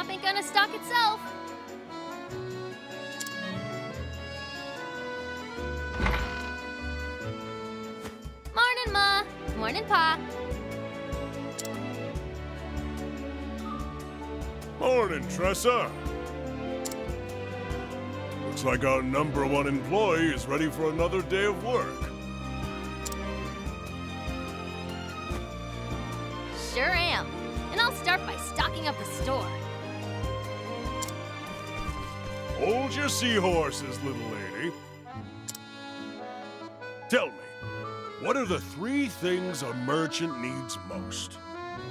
shop ain't gonna stock itself. Morning, Ma. Morning, Pa. Morning, Tressa. Looks like our #1 employee is ready for another day of work. Sure am. And I'll start by stocking up the store. Hold your seahorses, little lady. Tell me, what are the 3 things a merchant needs most?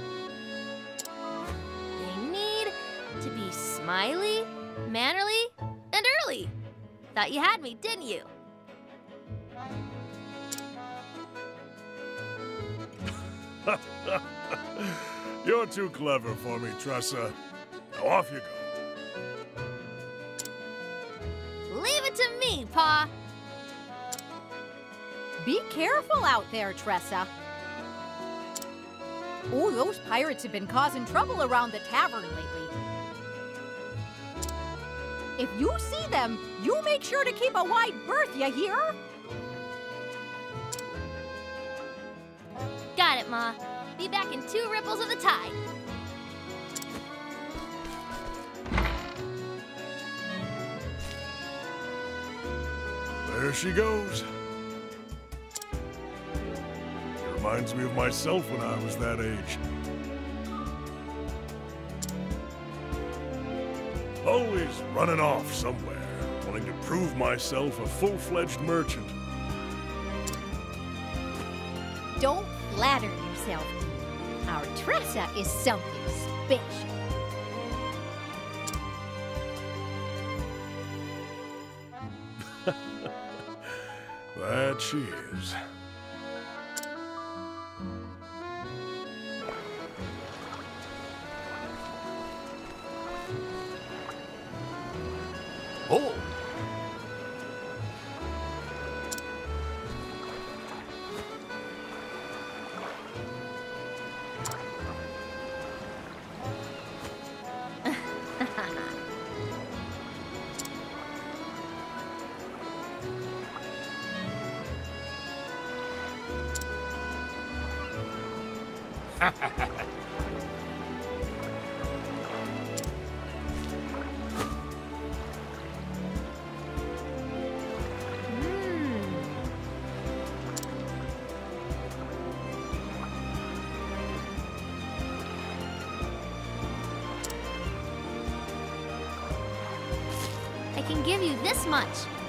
They need to be smiley, mannerly, and early. Thought you had me, didn't you? You're too clever for me, Tressa. Now off you go. Leave it to me, Pa. Be careful out there, Tressa. Oh, those pirates have been causing trouble around the tavern lately. If you see them, you make sure to keep a wide berth, you hear? Got it, Ma. Be back in 2 ripples of the tide. There she goes. It reminds me of myself when I was that age. Always running off somewhere, wanting to prove myself a full-fledged merchant. Don't flatter yourself. Our Tressa is something special. That she is. Oh! I can give you this much.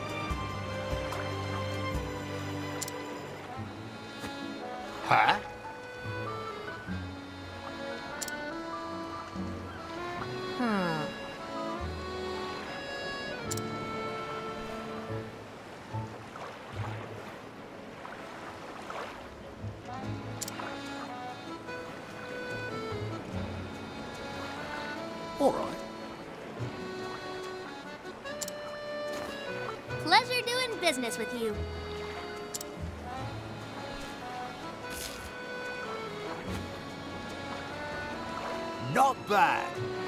Huh? All right. Pleasure doing business with you. Not bad.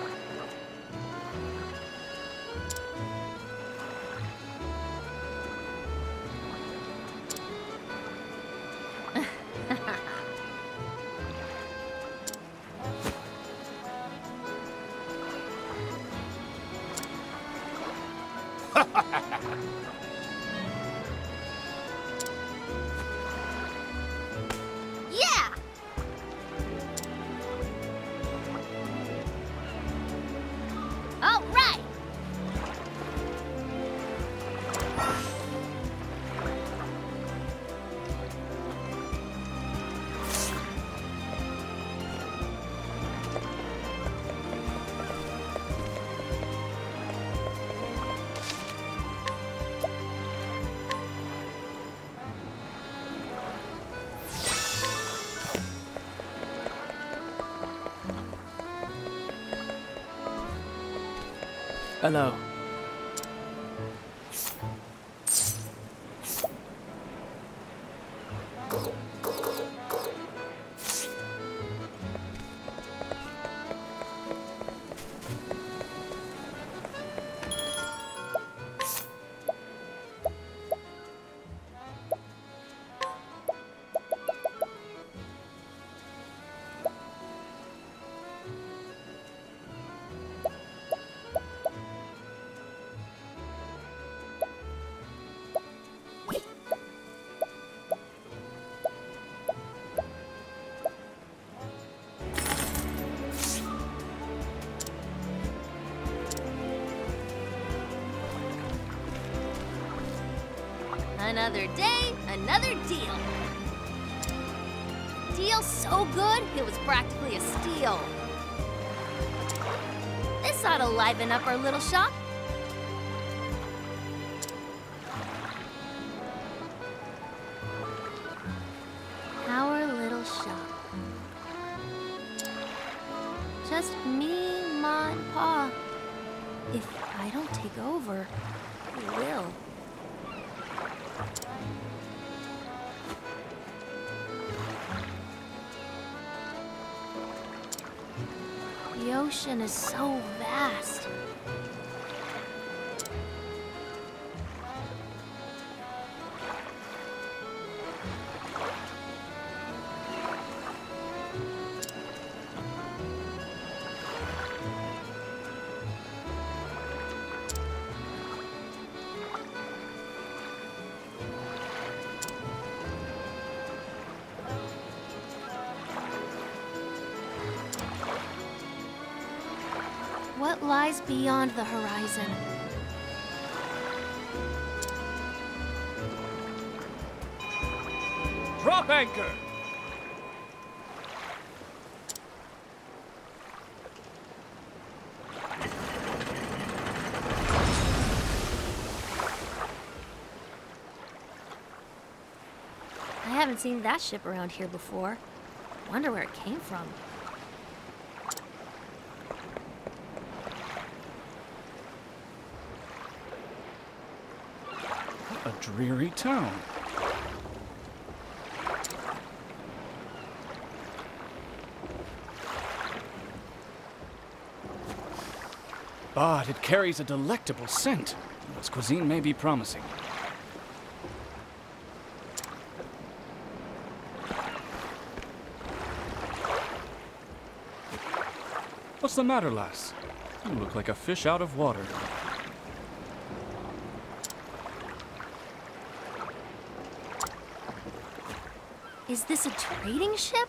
Yeah! All right! Hello. Another day, another deal. Deal so good, it was practically a steal. This ought to liven up our little shop. Our little shop. Just me, Ma, and Pa. If I don't take over, who will? The ocean is so vast. What lies beyond the horizon? Drop anchor! I haven't seen that ship around here before. Wonder where it came from. A dreary town. But it carries a delectable scent. Its cuisine may be promising. What's the matter, lass? You look like a fish out of water. Is this a trading ship?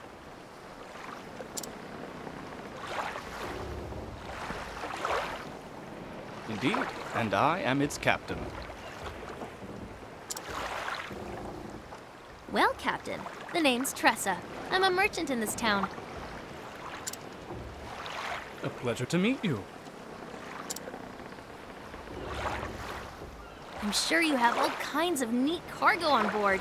Indeed, and I am its captain. Well, Captain, the name's Tressa. I'm a merchant in this town. A pleasure to meet you. I'm sure you have all kinds of neat cargo on board.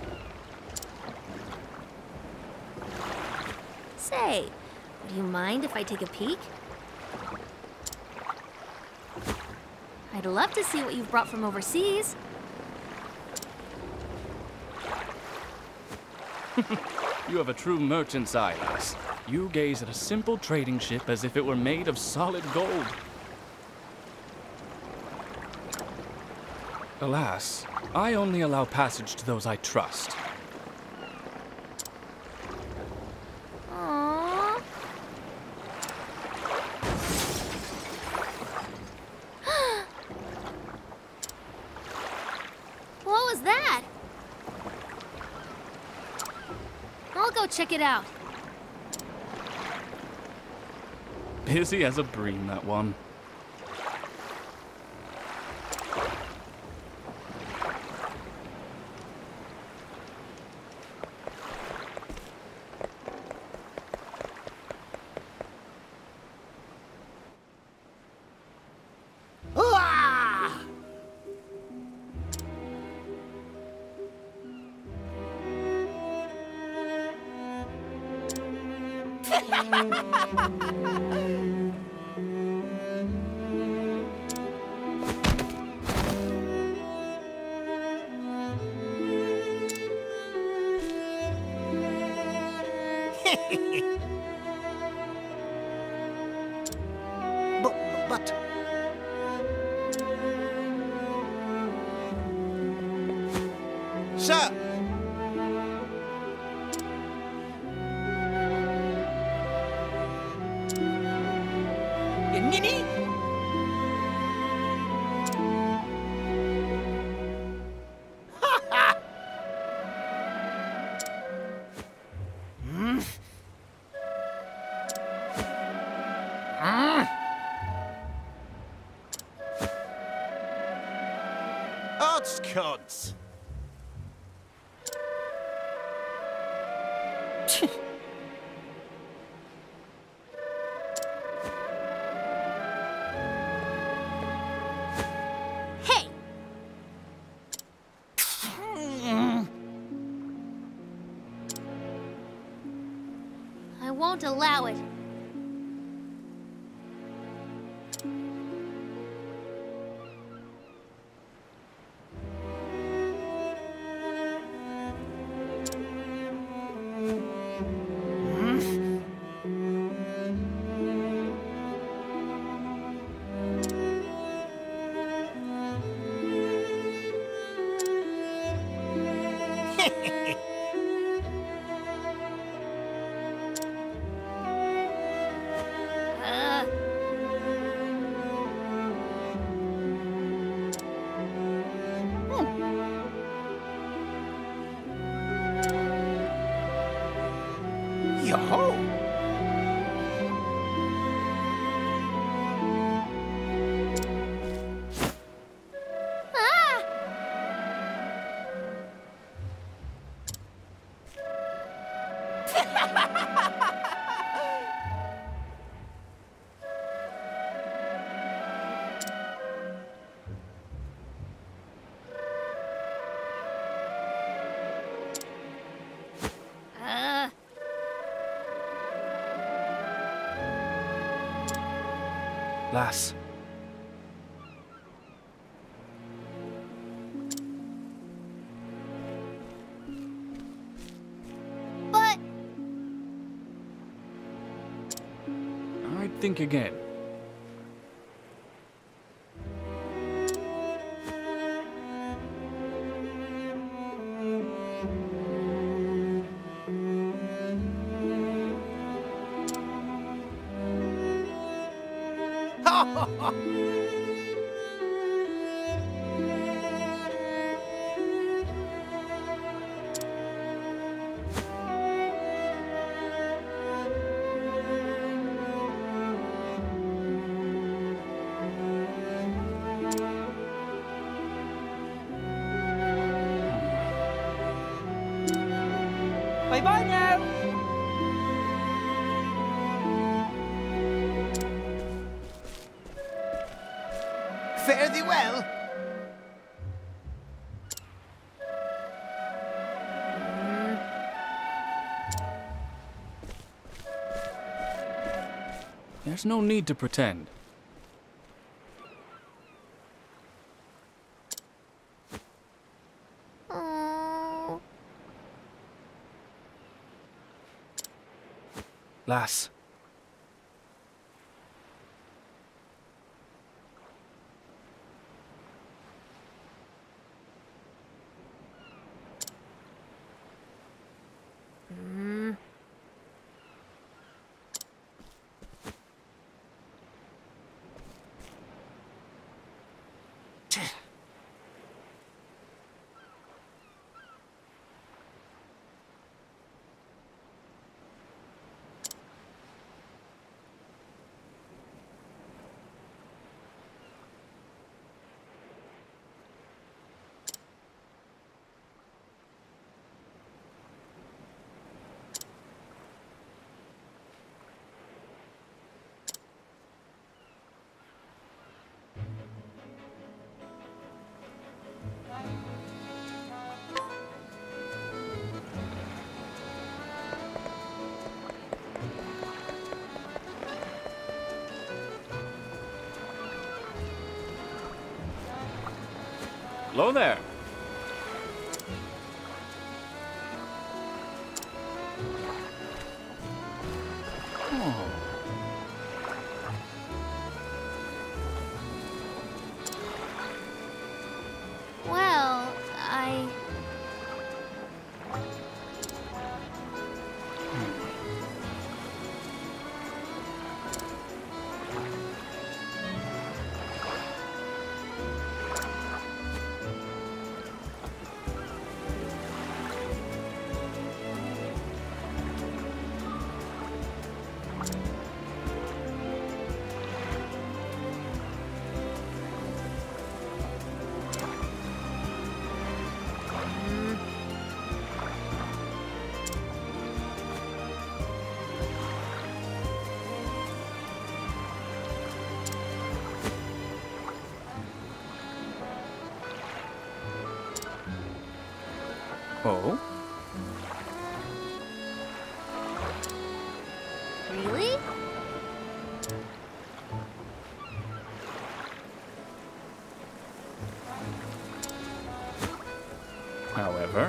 Say, would you mind if I take a peek? I'd love to see what you've brought from overseas. You have a true merchant's eye, lass. You gaze at a simple trading ship as if it were made of solid gold. Alas, I only allow passage to those I trust. Aww. What was that? I'll go check it out. Busy as a bream, that one. Ah! But... Sir! Nini? Oddscods! won't allow it. Yo-ho! Ah! Lass. But I'd think again. Bye-bye now. Fare thee well. There's no need to pretend. oh, Lass. Hello there. Oh. well, I... Oh? however.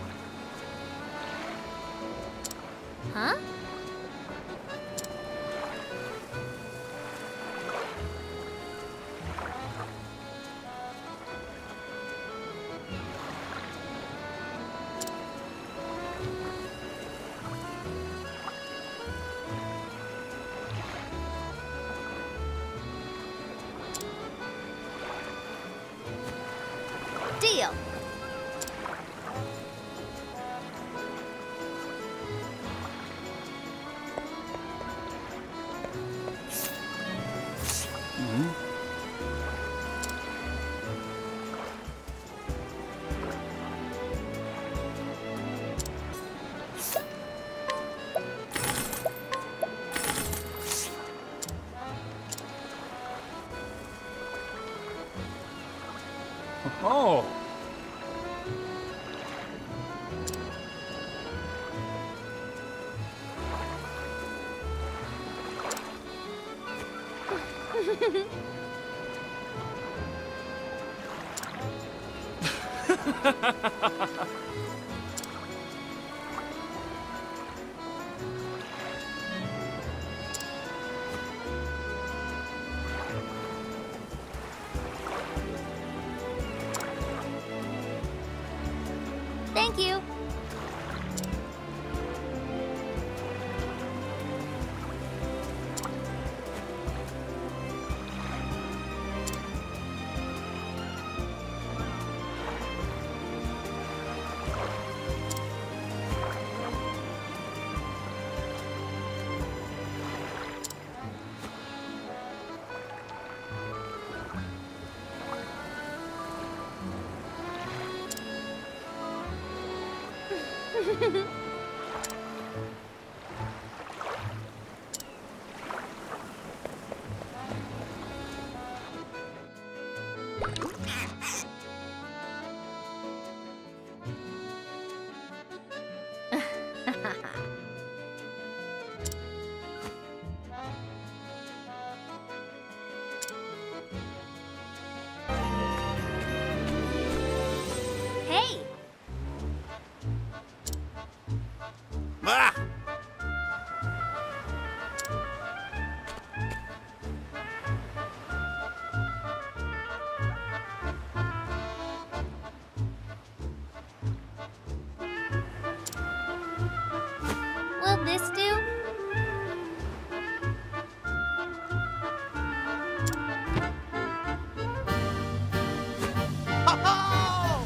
Huh? Deal. Oh! Thank you. Hey! Ah! Will this do? Ho-ho!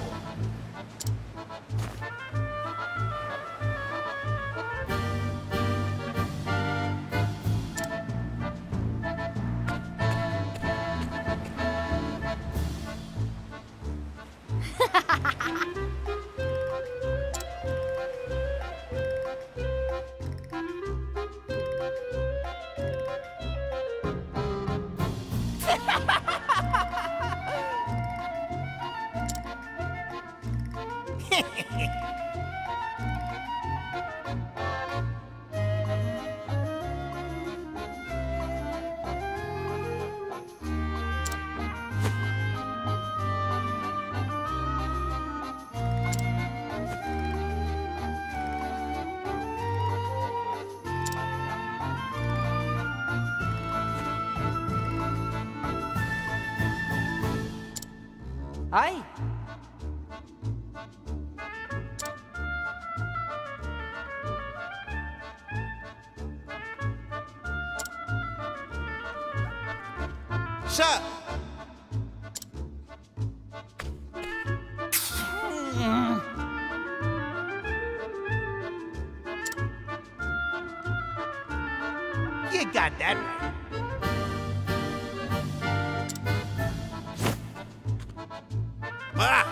Ay! Sir! You got that right. Ah!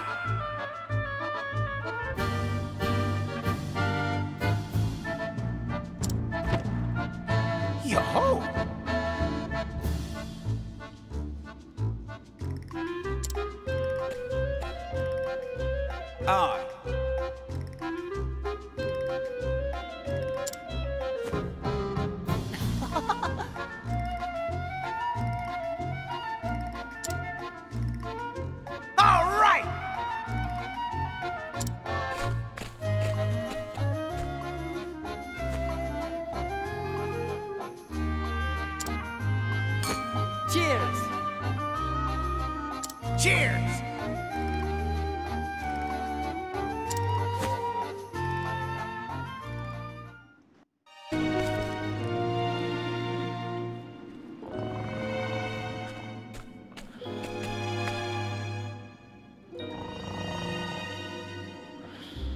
Yo-ho! Aye. All right!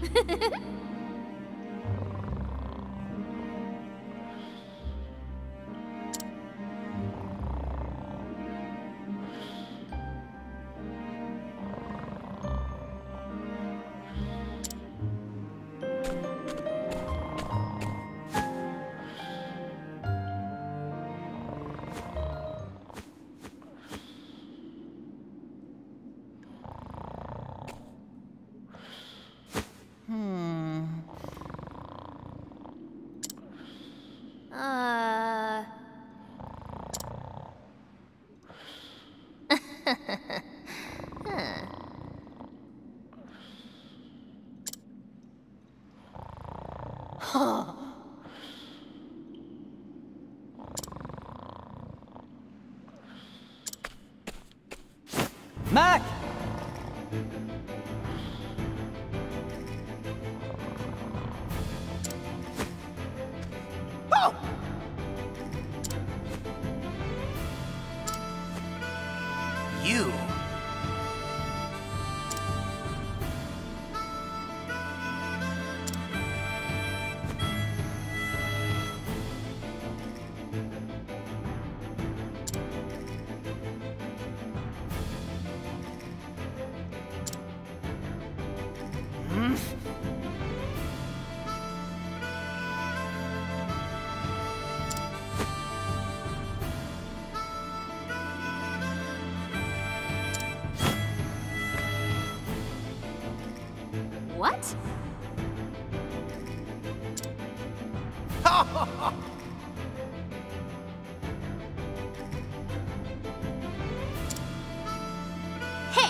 Mac! Oh! You. What? Hey!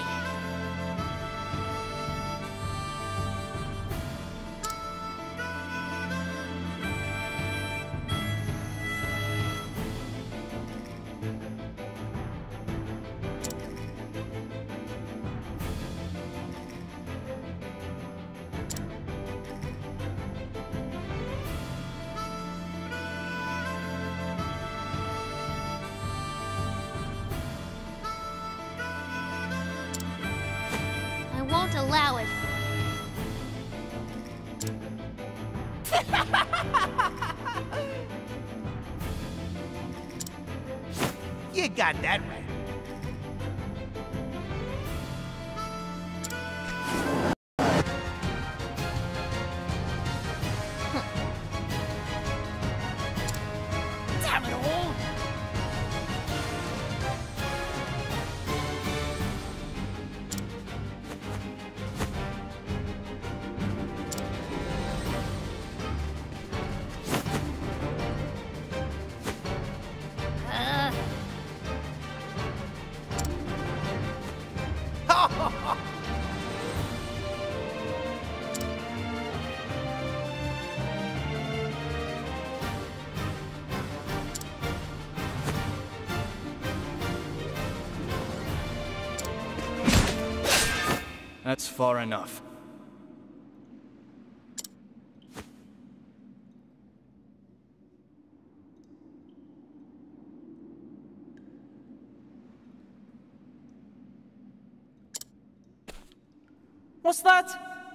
I won't allow it. You got that right. Damn it all! That's far enough. What's that?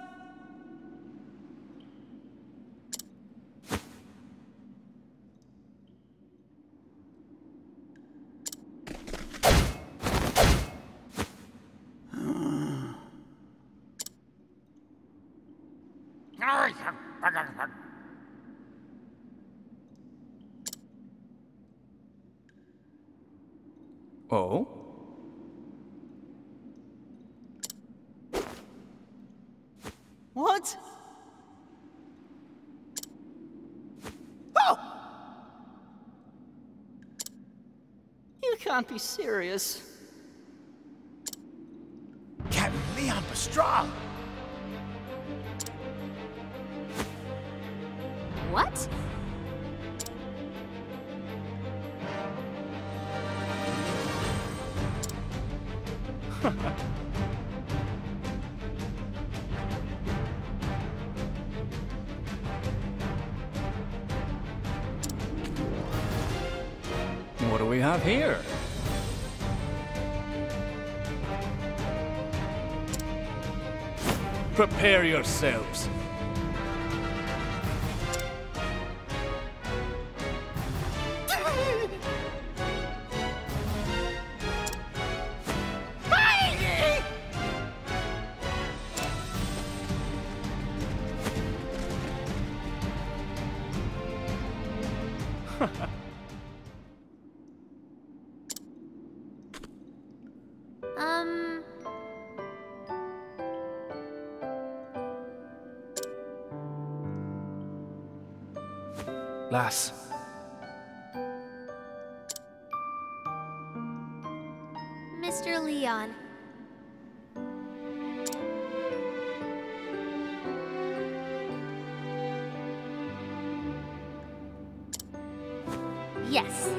Oh? What? Oh! You can't be serious. Captain Leon Pastrana. What? What do we have here? Prepare yourselves. Lass. Mr. Leon. Yes.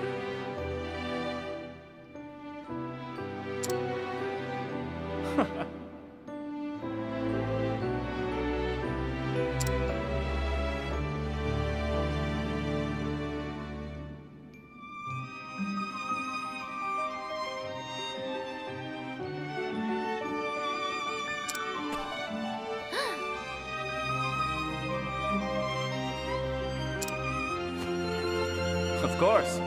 Of course.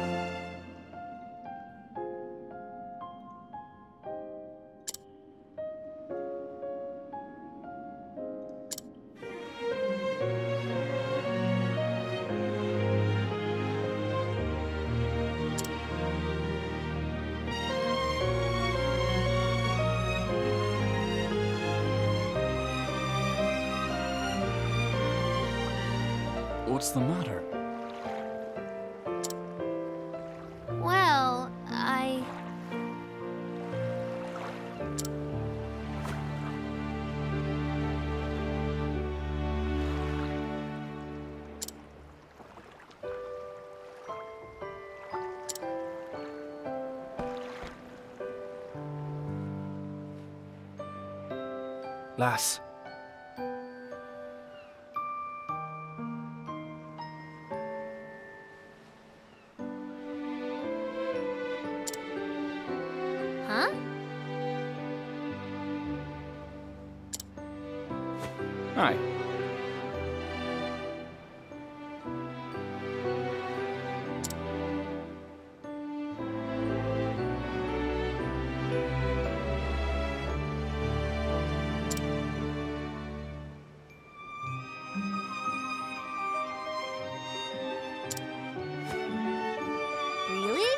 What's the matter? Well, Lass. huh? Aye. Really?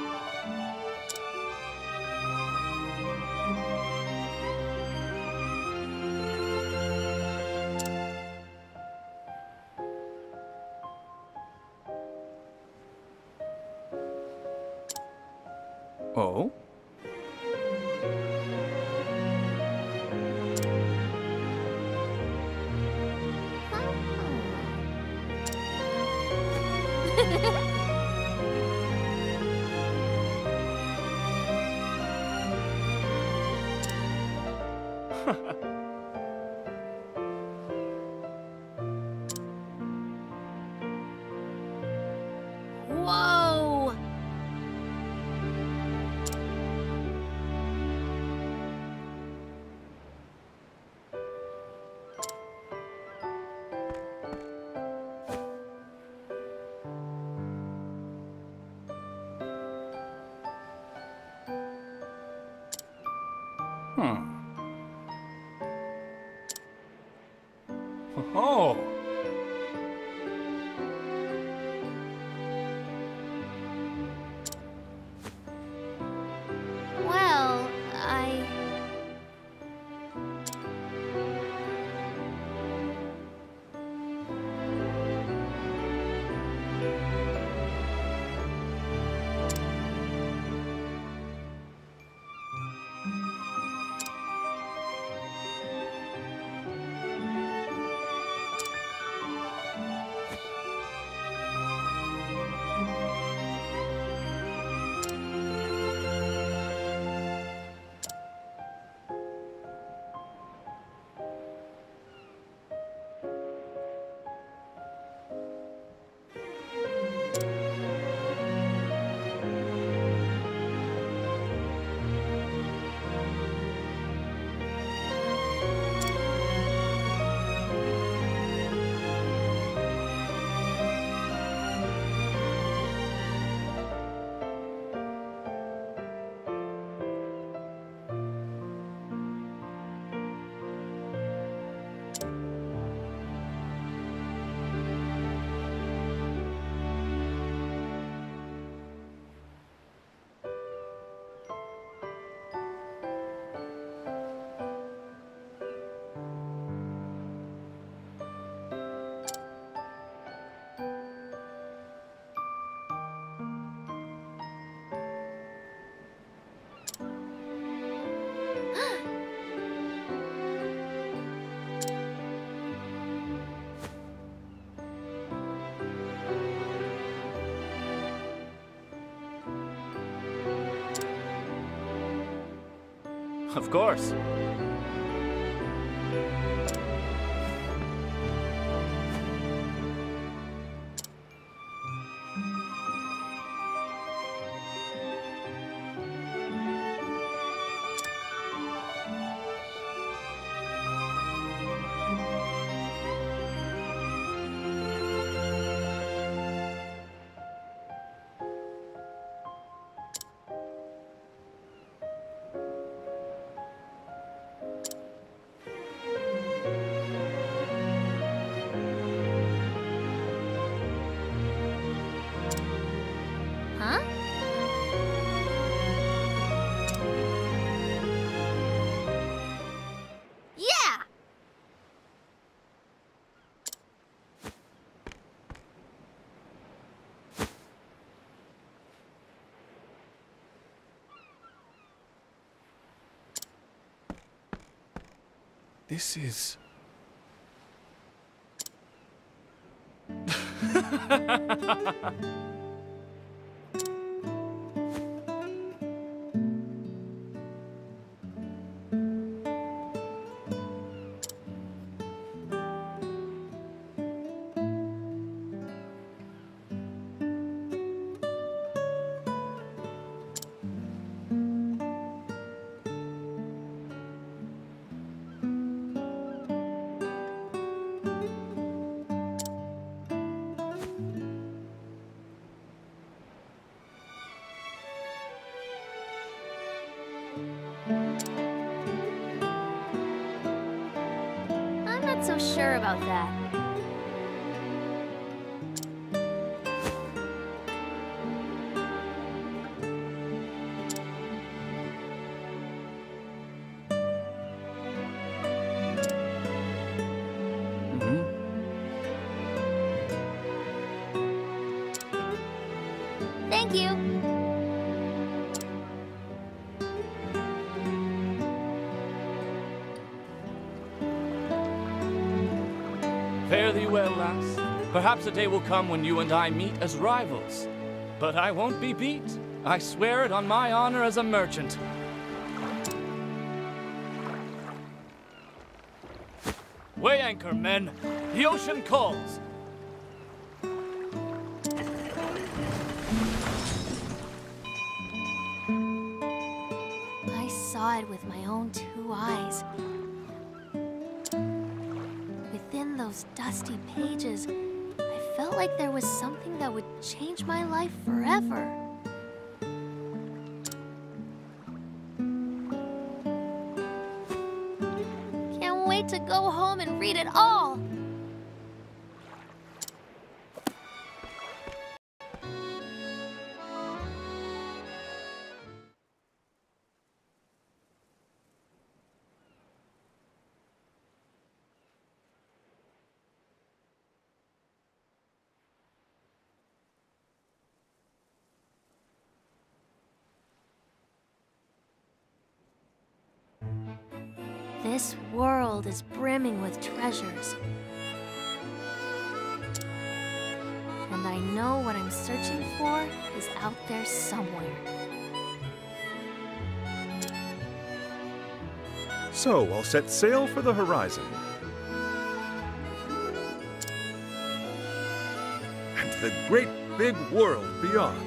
Oh? Whoa! Oh! Well, Of course. Huh? Yeah! This is... I'm not so sure about that. Thank you. Fare thee well, lass. Perhaps a day will come when you and I meet as rivals. But I won't be beat. I swear it on my honor as a merchant. Weigh anchor, men. The ocean calls. I saw it with my own 2 eyes. Within those dusty pages, I felt like there was something that would change my life forever. Can't wait to go home and read it all. This world is brimming with treasures. And I know what I'm searching for is out there somewhere. So, I'll set sail for the horizon. And the great big world beyond.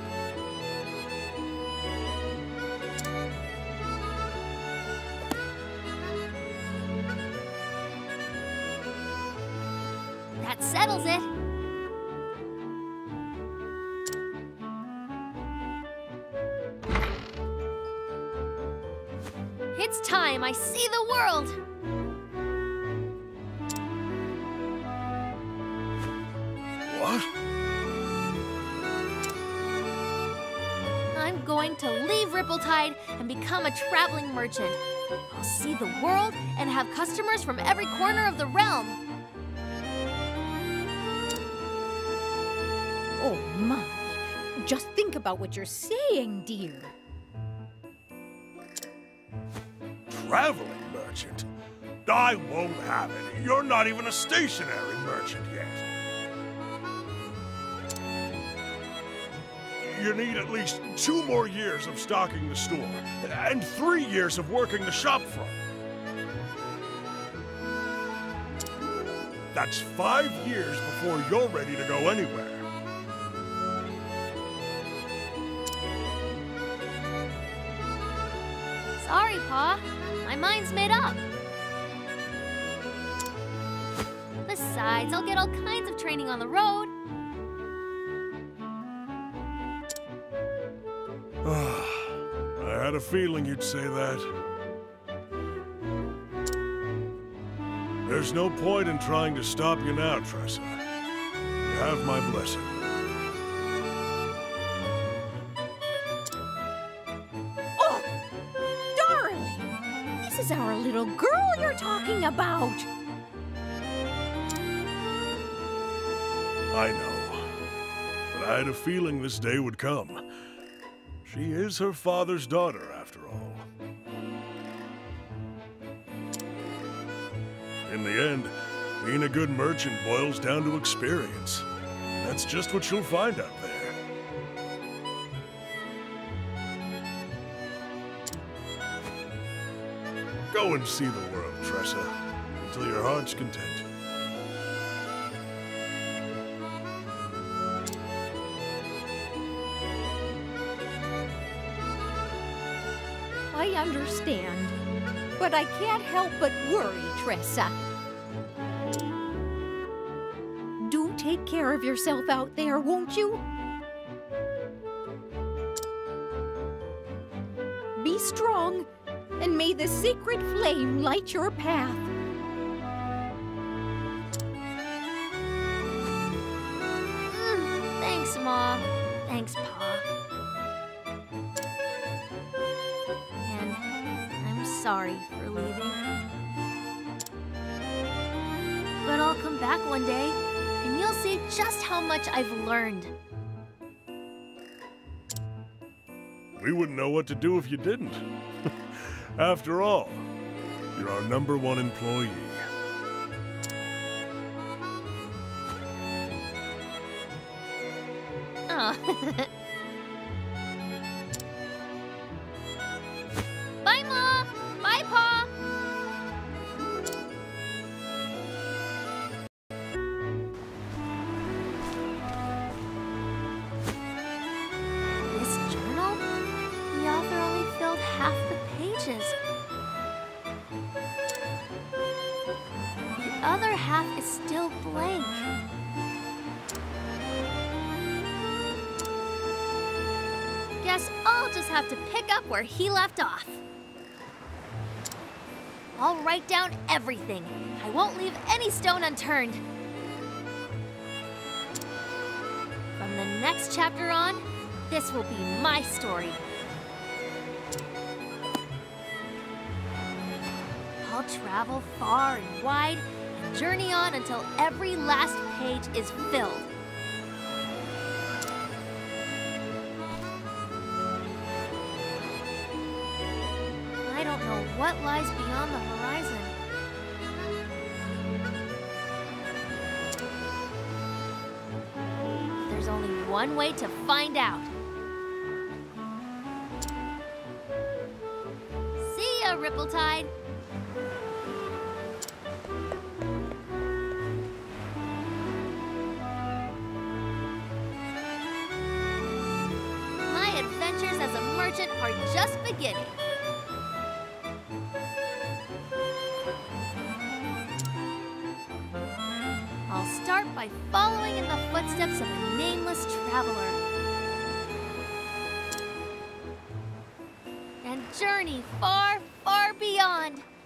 That settles it. It's time I see the world. What? I'm going to leave Rippletide and become a traveling merchant. I'll see the world and have customers from every corner of the realm. Oh my. Just think about what you're saying, dear. Traveling merchant? I won't have it. You're not even a stationary merchant yet. you need at least 2 more years of stocking the store, and 3 years of working the shop front. That's 5 years before you're ready to go anywhere. Sorry, Pa. My mind's made up. Besides, I'll get all kinds of training on the road. I had a feeling you'd say that. There's no point in trying to stop you now, Tressa. You have my blessing. Oh, darling! This is our little girl you're talking about. I know. But I had a feeling this day would come. She is her father's daughter, after all. In the end, being a good merchant boils down to experience. That's just what you'll find out there. Go and see the world, Tressa, until your heart's content. I understand, but I can't help but worry, Tressa. Do take care of yourself out there, won't you? Be strong, and may the secret flame light your path. Thanks, Ma. Thanks, Pa. And I'm sorry for leaving. But I'll come back one day, and you'll see just how much I've learned. We wouldn't know what to do if you didn't. After all, you're our #1 employee. Oh. Bye, Ma! Bye, Pa! This journal? The author only filled half the pages. The other half is still blank. Guess I'll just have to pick up where he left off. I'll write down everything. I won't leave any stone unturned. From the next chapter on, this will be my story. I'll travel far and wide and journey on until every last page is filled. I don't know what lies beyond the horizon. There's only one way to find out. See ya, Rippletide! My adventures as a merchant are just beginning. I'll start by following in the footsteps of a nameless traveler. And journey far, far beyond.